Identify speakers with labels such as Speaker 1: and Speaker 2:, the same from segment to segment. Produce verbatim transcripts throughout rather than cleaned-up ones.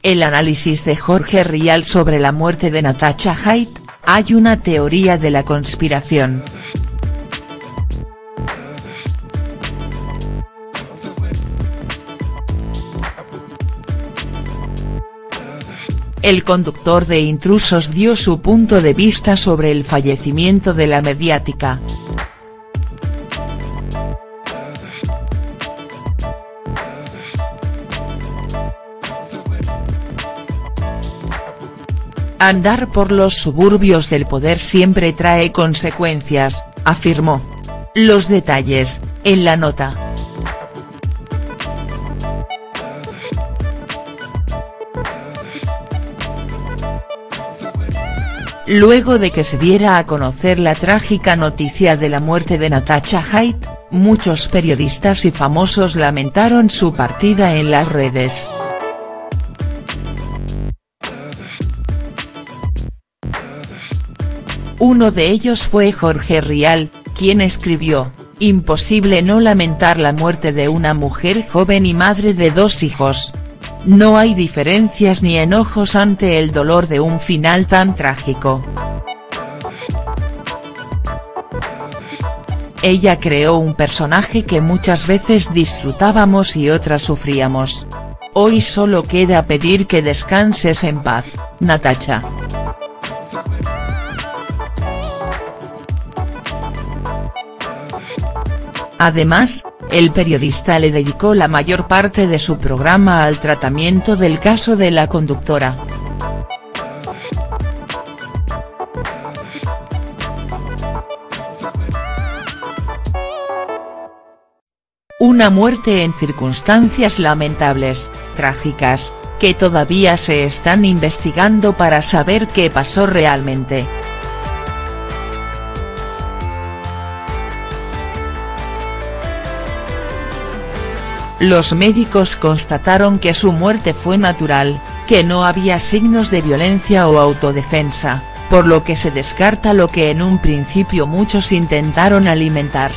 Speaker 1: El análisis de Jorge Rial sobre la muerte de Natasha Haidt. Hay una teoría de la conspiración. El conductor de Intrusos dio su punto de vista sobre el fallecimiento de la mediática. Andar por los suburbios del poder siempre trae consecuencias, afirmó. Los detalles, en la nota. Luego de que se diera a conocer la trágica noticia de la muerte de Natasha Haidt, muchos periodistas y famosos lamentaron su partida en las redes. Uno de ellos fue Jorge Rial, quien escribió: "Imposible no lamentar la muerte de una mujer joven y madre de dos hijos. No hay diferencias ni enojos ante el dolor de un final tan trágico. Ella creó un personaje que muchas veces disfrutábamos y otras sufríamos. Hoy solo queda pedir que descanses en paz, Natasha". Además, el periodista le dedicó la mayor parte de su programa al tratamiento del caso de la conductora. Una muerte en circunstancias lamentables, trágicas, que todavía se están investigando para saber qué pasó realmente. Los médicos constataron que su muerte fue natural, que no había signos de violencia o autodefensa, por lo que se descarta lo que en un principio muchos intentaron alimentar.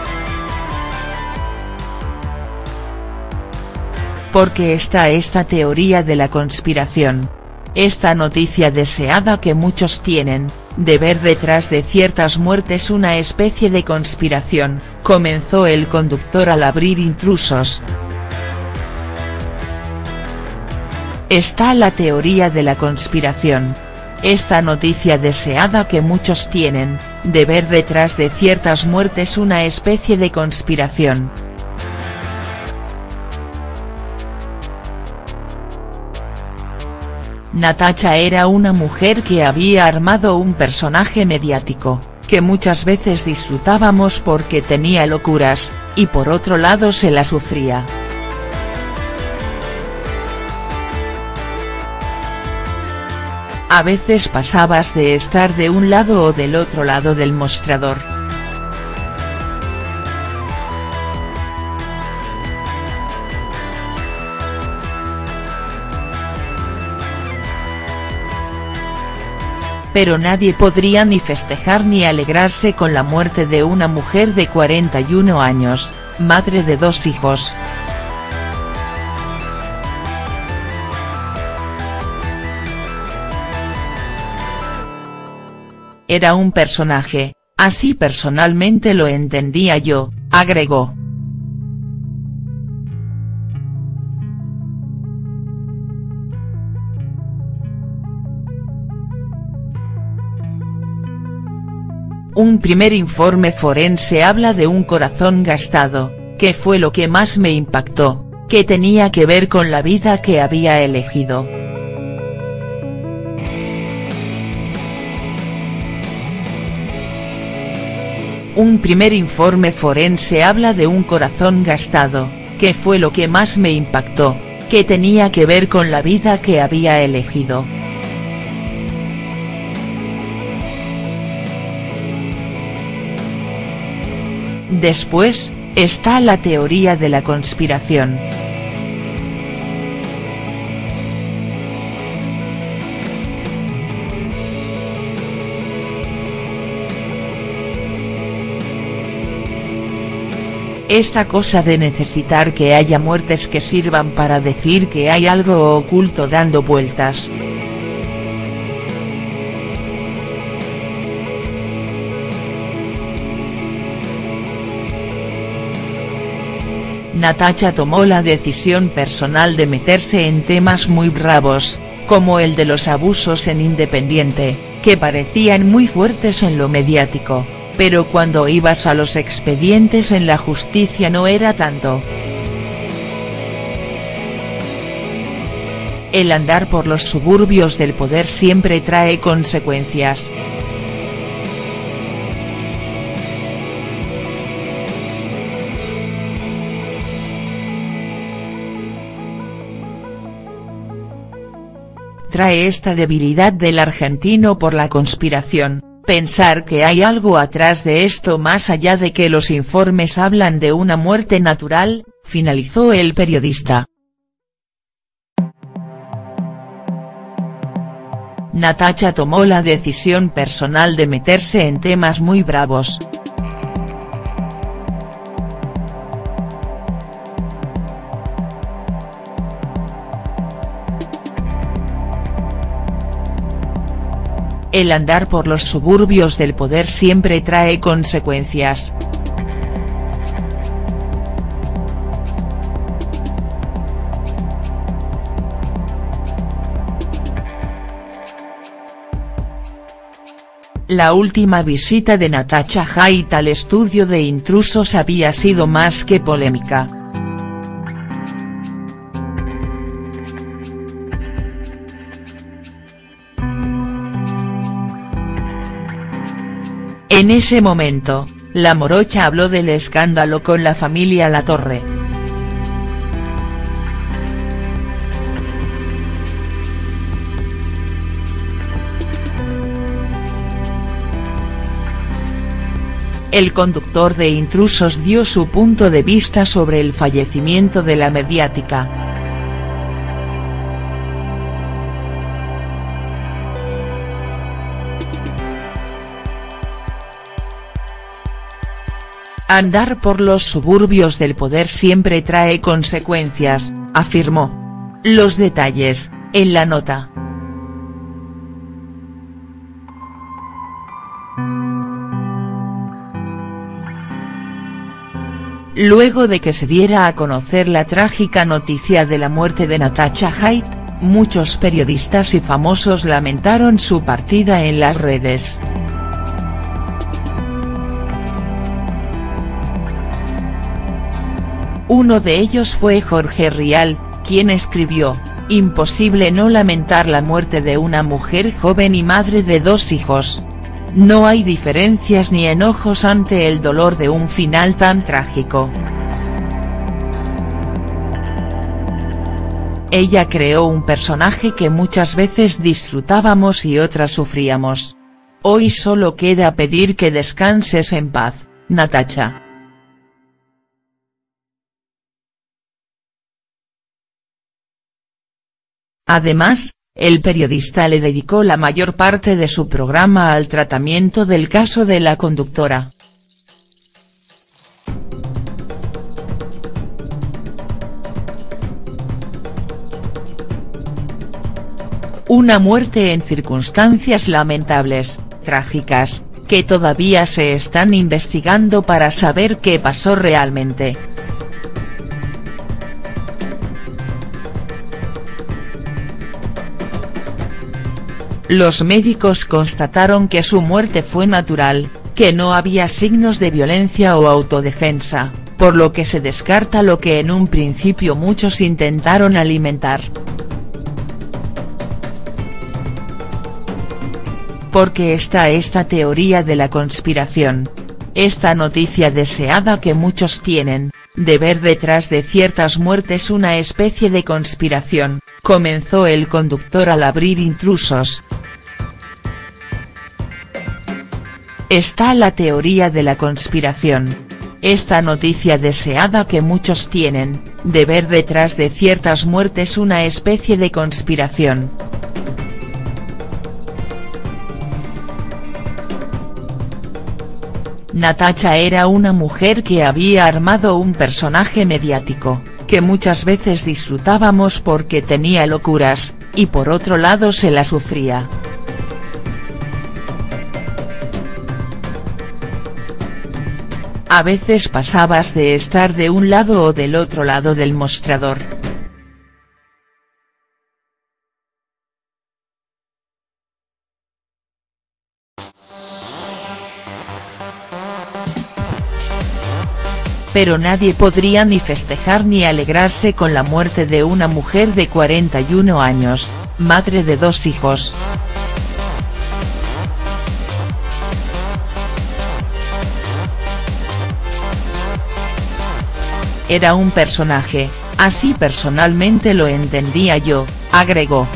Speaker 1: Porque está esta teoría de la conspiración. Esta noticia deseada que muchos tienen, de ver detrás de ciertas muertes una especie de conspiración, comenzó el conductor al abrir Intrusos. Está la teoría de la conspiración. Esta noticia deseada que muchos tienen, de ver detrás de ciertas muertes una especie de conspiración. Natasha era una mujer que había armado un personaje mediático, que muchas veces disfrutábamos porque tenía locuras, y por otro lado se la sufría. A veces pasabas de estar de un lado o del otro lado del mostrador. Pero nadie podría ni festejar ni alegrarse con la muerte de una mujer de cuarenta y uno años, madre de dos hijos. Era un personaje, así personalmente lo entendía yo, agregó. Un primer informe forense habla de un corazón gastado, que fue lo que más me impactó, que tenía que ver con la vida que había elegido. Un primer informe forense habla de un corazón gastado, que fue lo que más me impactó, que tenía que ver con la vida que había elegido. Después, está la teoría de la conspiración. Esta cosa de necesitar que haya muertes que sirvan para decir que hay algo oculto dando vueltas. Natasha tomó la decisión personal de meterse en temas muy bravos, como el de los abusos en Independiente, que parecían muy fuertes en lo mediático, pero cuando ibas a los expedientes en la justicia no era tanto. El andar por los suburbios del poder siempre trae consecuencias. Trae esta debilidad del argentino por la conspiración, pensar que hay algo atrás de esto más allá de que los informes hablan de una muerte natural, finalizó el periodista. Natasha tomó la decisión personal de meterse en temas muy bravos. El andar por los suburbios del poder siempre trae consecuencias. La última visita de Natasha Haidt al estudio de intrusos había sido más que polémica. En ese momento, la morocha habló del escándalo con la familia Latorre. El conductor de Intrusos dio su punto de vista sobre el fallecimiento de la mediática. Andar por los suburbios del poder siempre trae consecuencias, afirmó. Los detalles, en la nota. Luego de que se diera a conocer la trágica noticia de la muerte de Natasha Haidt, muchos periodistas y famosos lamentaron su partida en las redes. Uno de ellos fue Jorge Rial, quien escribió: "Imposible no lamentar la muerte de una mujer joven y madre de dos hijos. No hay diferencias ni enojos ante el dolor de un final tan trágico. Ella creó un personaje que muchas veces disfrutábamos y otras sufríamos. Hoy solo queda pedir que descanses en paz, Natasha". Además, el periodista le dedicó la mayor parte de su programa al tratamiento del caso de la conductora. Una muerte en circunstancias lamentables, trágicas, que todavía se están investigando para saber qué pasó realmente. Los médicos constataron que su muerte fue natural, que no había signos de violencia o autodefensa, por lo que se descarta lo que en un principio muchos intentaron alimentar. Porque está esta teoría de la conspiración. Esta noticia deseada que muchos tienen, de ver detrás de ciertas muertes una especie de conspiración, comenzó el conductor al abrir Intrusos. Está la teoría de la conspiración. Esta noticia deseada que muchos tienen, de ver detrás de ciertas muertes una especie de conspiración. Natasha era una mujer que había armado un personaje mediático, que muchas veces disfrutábamos porque tenía locuras, y por otro lado se la sufría. A veces pasabas de estar de un lado o del otro lado del mostrador. Pero nadie podría ni festejar ni alegrarse con la muerte de una mujer de cuarenta y uno años, madre de dos hijos. Era un personaje, así personalmente lo entendía yo, agregó.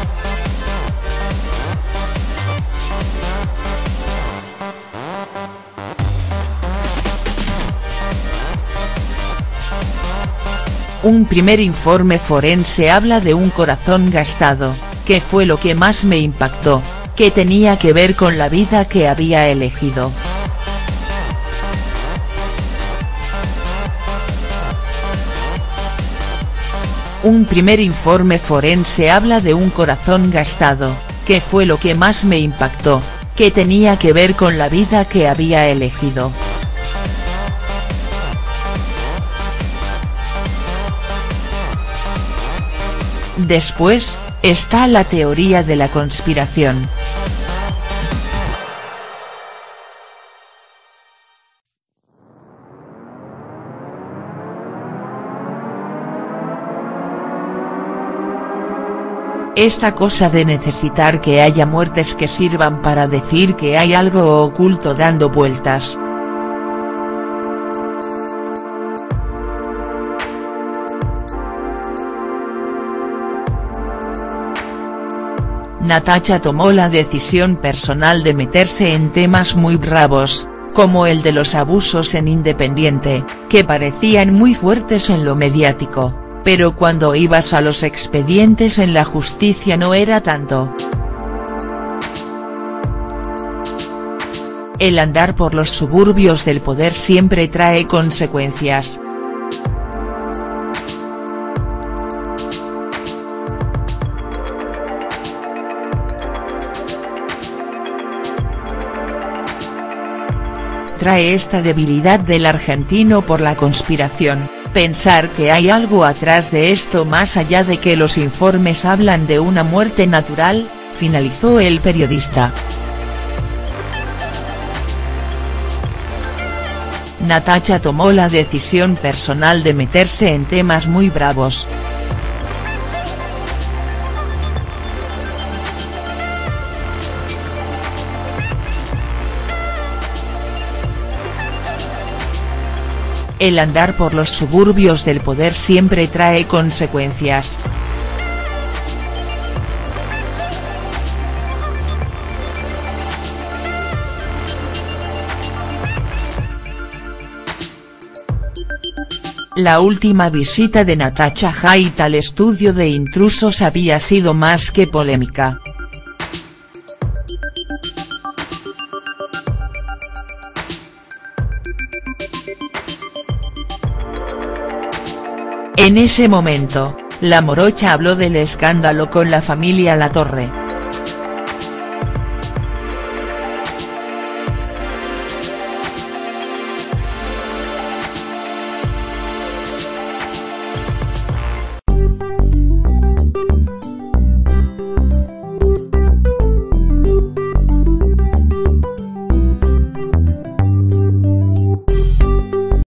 Speaker 1: Un primer informe forense habla de un corazón gastado, que fue lo que más me impactó, que tenía que ver con la vida que había elegido. Un primer informe forense habla de un corazón gastado, que fue lo que más me impactó, que tenía que ver con la vida que había elegido. Después, está la teoría de la conspiración. Esta cosa de necesitar que haya muertes que sirvan para decir que hay algo oculto dando vueltas. Natasha tomó la decisión personal de meterse en temas muy bravos, como el de los abusos en Independiente, que parecían muy fuertes en lo mediático, pero cuando ibas a los expedientes en la justicia no era tanto. El andar por los suburbios del poder siempre trae consecuencias. Trae esta debilidad del argentino por la conspiración, pensar que hay algo atrás de esto más allá de que los informes hablan de una muerte natural, finalizó el periodista. Natasha tomó la decisión personal de meterse en temas muy bravos. El andar por los suburbios del poder siempre trae consecuencias. La última visita de Natasha Haidt al estudio de intrusos había sido más que polémica. En ese momento, la morocha habló del escándalo con la familia Latorre.